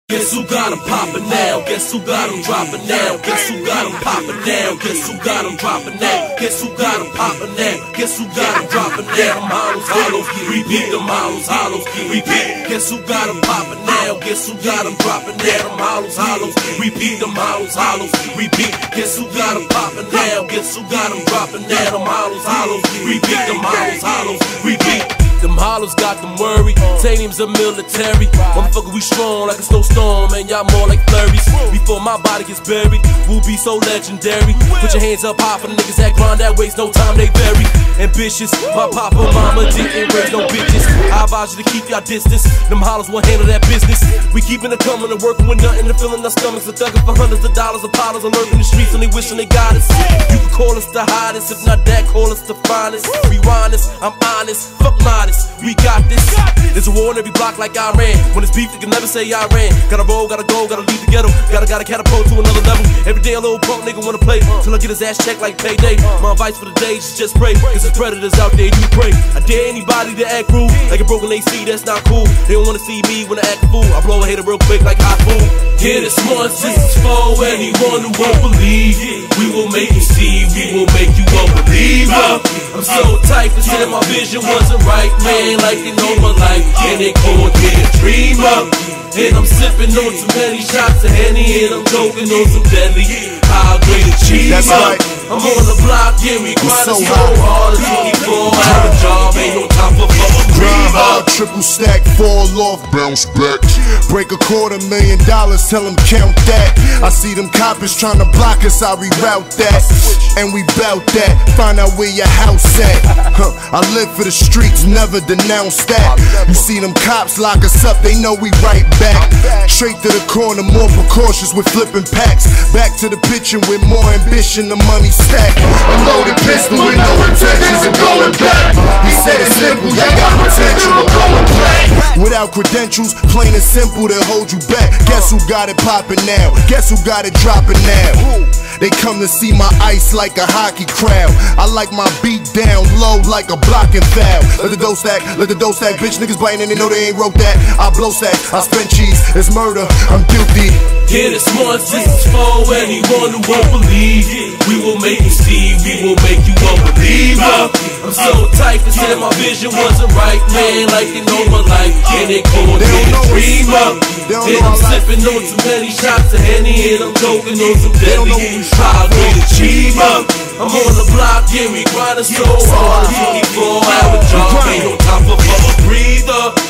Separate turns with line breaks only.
Guess who got him poppin' now? Guess who got him droppin' now? Guess who got him poppin' now? Guess who got him droppin' now? Guess who got him poppin' now? Guess who got him droppin' now? Them hollows, hollows, repeat them hollows, hollows, repeat. Guess who got him poppin' now? Guess who got him droppin' now? Them hollows, hollows, repeat them hollows, hollows, repeat. Guess who got him poppin' now? Guess who got him droppin' now? Them hollows, hollows, repeat them hollows, hollows, repeat. Them hollows got them worried. Tanium's a military. Motherfucker, we strong like a snowstorm, and y'all more like flurries. Before my body gets buried, we'll be so legendary. Put your hands up high for the niggas that grind that waste, no time they bury. Ambitious, my papa, mama didn't raise no bitches. I advise you to keep y'all distance. Them hollows will handle that business. We keeping it coming and working with nothing and filling our stomachs. A thugging for hundreds of dollars of powders and lurking the streets and they wishing they got us. You can call us the hottest, if not that, call us the finest. Rewind us, I'm honest, fuck modest. We got this. There's a war in every block like Iran. When it's beef, you can never say Iran. Gotta roll, gotta go, gotta leave the ghetto. Gotta catapult to another level. Every day a little punk nigga wanna play till I get his ass checked like payday. My advice for the day is just pray, cause there's predators out there, you pray. I dare anybody to act rude like a broken AC, that's not cool. They don't wanna see me when I act a fool. I blow a hater real quick like hot food. Yeah, this one is for anyone who won't believe. We will make you see, we will make you a believer. I'm so tight, cause then my vision wasn't right, man. Like they know my life, and they gon' get a dreamer. And I'm sipping on too many shots of Henny, and I'm joking on some deadly high grade achiever. That's right. I'm on the block, yeah, we grindin' so hard as 24 hour job, ain't no time for fucking
grind hard, triple stack, fall off, bounce back. Break $250,000, tell them count that. I see them coppers trying to block us, I reroute that. And we bout that, find out where your house at. I live for the streets, never denounce that. You see them cops lock us up, they know we right back. Straight to the corner, more precautious with flipping packs. Back to the pitching with more ambition, the money stack. A loaded pistol with no intentions of going back. He said it's simple, you got potential of going back. Without credentials, plain and simple, they'll hold you back. Guess who got it poppin' now? Guess who got it dropping now? They come to see my ice like a hockey crowd. I like my beat down low like a blocking foul. Let the dough stack, bitch niggas biting and they know they ain't wrote that. I blow sack, I spend cheese, it's murder, I'm guilty.
Yeah, this one is for anyone who won't believe. We will make you see, we will make you a believer. I'm so tight, cause then my vision wasn't right, man. Like they know my life, and they gon' get a dreamer. And I'm sipping on too many shots of Henny, and I'm joking on some deadly high grade achiever. I'm on the block, yeah, we grindin' so hard. 24 hour job, ain't no time for a breather.